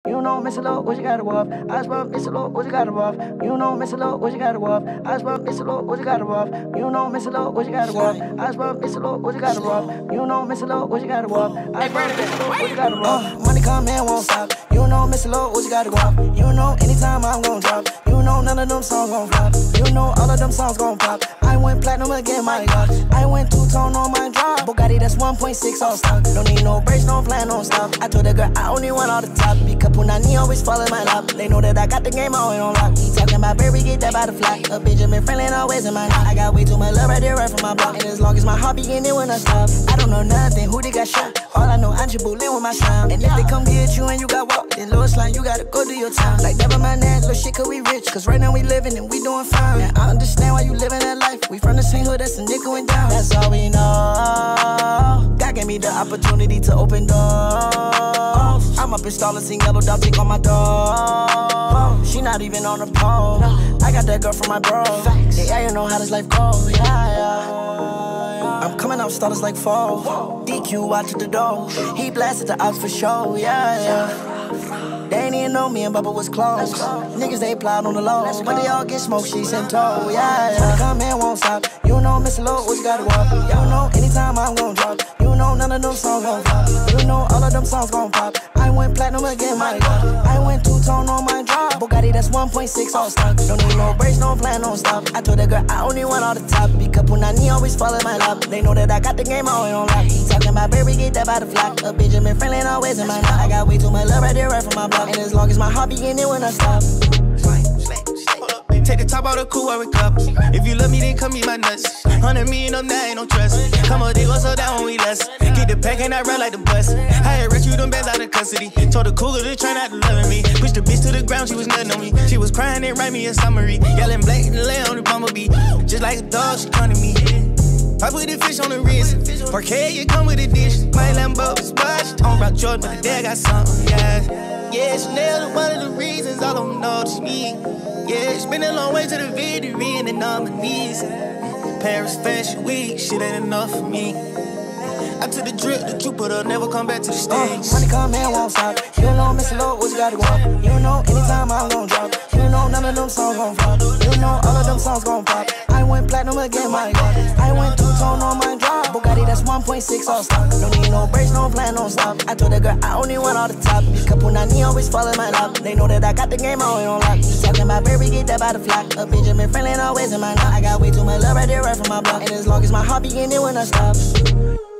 You know, Miss Lord, what you got to off? I spent Miss Lord, what you got to off? You know, Miss Lord, what you got to off? I spent Miss Lord, what you got to off? You know, Miss Lord, what you got to off? I spent Miss Lord, what you got to off? You know, Miss Lord, what you got to off? I spent Miss Lord, what you got to off? Money come and won't stop. You know, Miss Lord, what you got to go off? You know, anytime I'm gon' drop. You know, none of them songs gon' flop. You know, all of them songs gon' pop. I went platinum again, my God. I went two-tone on my drop. Bugatti, that's 1.6 all stock. Don't need no brakes, no plan, no stop. I told the girl I only want all the top. Because Punani always fall in my lap. They know that I got the game always on lock. He talking about baby, get that by the flat. A Benjamin Franklin always in my knot. I got way too much love right there, right from my block. And as long as my heart be in it when I stop, I don't know nothing. Who they got shot? All I know, I'm just bullying with my sound. And if they come get you and you got walk, then little slime, you gotta go do your time. Like never mind that little shit, cause we rich. Cause right now we living and we doing fine. Now I understand why you living that life. We from the same hood, that's a nickel and down. That's all we know. God gave me the opportunity to open doors. I'm up in Starless, sing Yellow Dog, take on my dog. She not even on the pole. I got that girl from my bro. Yeah, you know how this life goes. Yeah. I'm coming out starters like fall. DQ out to the door. He blasted the ops for show. Yeah. They ain't even know me and Bubba was close. Niggas, they plot on the low. But they all get smoked, she's in tow. Yeah. Come and won't stop. You know, Mr. Low, what you gotta walk. You know, anytime I'm gon' drop. You know, none of them songs gon' flop. You know, all of them songs gon' pop. I went platinum again, my God. I went two-tone on my drop. Bugatti, that's 1.6 all stock. Don't need no brakes, no plan, no stop. I told that girl I only want all the top. Because Punani always fall in my lap. They know that I got the game always on lock. He talking about baby, get that by the flock. A Benjamin Franklin always in my knot. I got way too much love right there, right from my block. And as long as my heart be in it when I stop. Take the top out of cool with cup. If you love me, then come eat my nuts. 100 million up, that ain't no trust. Come on, they go so down when we less. Get the pack and I run like the bus. I had rescued them bands out of custody. Told the cougar to try not to love me. Pushed the bitch to the ground, she was nutting on me. She was crying and write me a summary. Yelling black and lay on the bumblebee. Just like a dog, she come to me. I put the fish on the wrist. Parquet, you come with a dish. My Lambo is washed. Talking about Jordan, but the dad got something, yeah. Yeah, Chanel is one of the reasons I don't know it's me. Yeah, it's been a long way to the victory and then on my knees. Paris Fashion Week, shit ain't enough for me. I took the drip, the Jupiter, never come back to the stage. Money come and won't stop. You know, Mr. Low, what you gotta go. You know, anytime I'm gon' drop. You know, none of them songs gon' flop. You know, all of them songs gon' pop. I went platinum again, my God. I went two-tone on my drop. Bugatti, that's 1.6 all stock. Don't need no brakes, no plan, no stop. I told that girl I only want all the top. Because Punani always fall in my lap. They know that I got the game always on lock. He talking about baby, get that by the flock. A Benjamin Franklin always in my knot. I got way too much love right there, right from my block. And as long as my heart be in it when I stop.